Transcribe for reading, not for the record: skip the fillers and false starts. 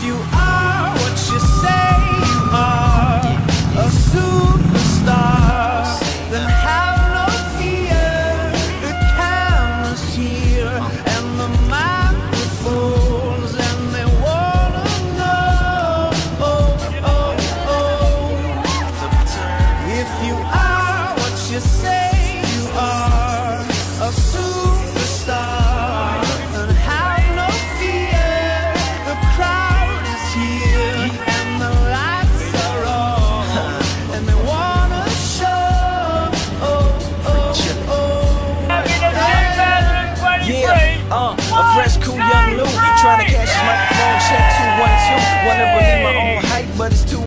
you are what you say you are, a superstar, then have no fear. The camera's here and the microphones, and they wanna know, if you are what you say you are, a superstar, then have no fear. The crowd is here and the lights are on, and they wanna show. Yeah, a fresh, cool young Lou trying to cash his microphone check 212. Wanna